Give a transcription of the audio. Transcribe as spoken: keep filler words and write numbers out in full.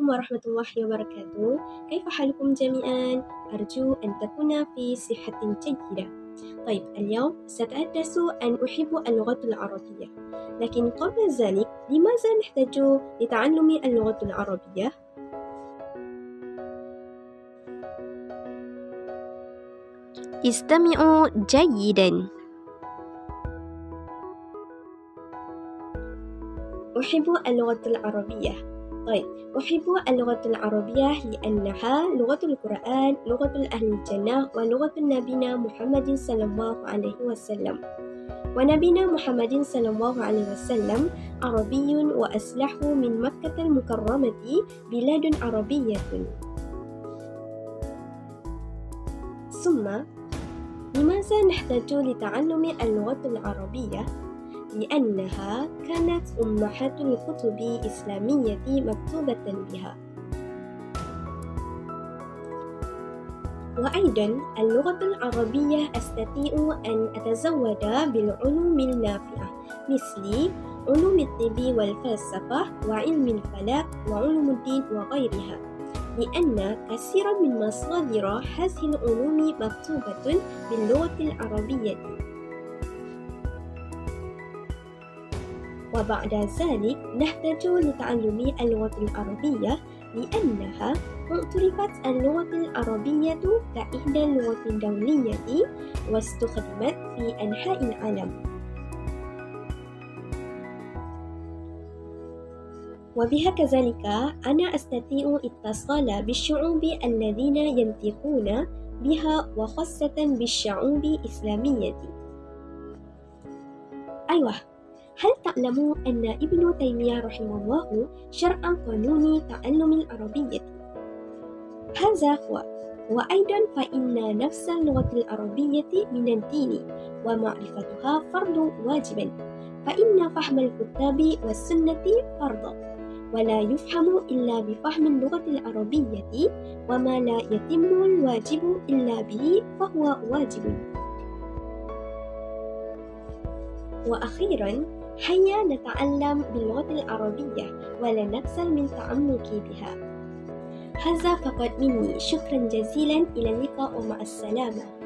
ورحمة الله وبركاته. كيف حالكم جميعا؟ أرجو أن تكون في صحة جيدة. طيب، اليوم سأتحدث عن أحب اللغة العربية، لكن قبل ذلك لماذا نحتاج لتعلم اللغة العربية؟ استمعوا جيدا. أحب اللغة العربية. طيب، أحب اللغة العربية لأنها لغة القرآن، لغة أهل الجنة، ولغة نبينا محمد صلى الله عليه وسلم. ونبينا محمد صلى الله عليه وسلم عربي وأصله من مكة المكرمة بلاد عربية. ثم لماذا نحتاج لتعلم اللغة العربية؟ لأنها كانت أمهات الكتب الإسلامية مكتوبة بها. وأيضا اللغة العربية أستطيع أن أتزود بالعلوم النافعة مثل علوم الطب والفلسفة وعلم الفلك وعلوم الدين وغيرها، لأن كثيرا من مصادر هذه العلوم مكتوبة باللغة العربية. وبعد ذلك نحتاج لتعلم اللغة العربية لأنها اعترفت اللغة العربية كإحدى اللغات الدولية واستخدمت في أنحاء العالم. وبها كذلك أنا أستطيع الاتصال بالشعوب الذين ينطقون بها، وخاصة بالشعوب الإسلامية. أيوة، هل تعلموا أن ابن تيمية رحمه الله شرع قانون تعلم العربية؟ هذا هو. وأيضا فإن نفس اللغة العربية من الدين، ومعرفتها فرض واجب، فإن فهم الكتاب والسنة فرض، ولا يفهم إلا بفهم اللغة العربية، وما لا يتم الواجب إلا به فهو واجب. وأخيرا، هيا نتعلم باللغة العربية ولا نكسل من التعمق بها. هذا فقط مني، شكرا جزيلا، إلى اللقاء ومع السلامة.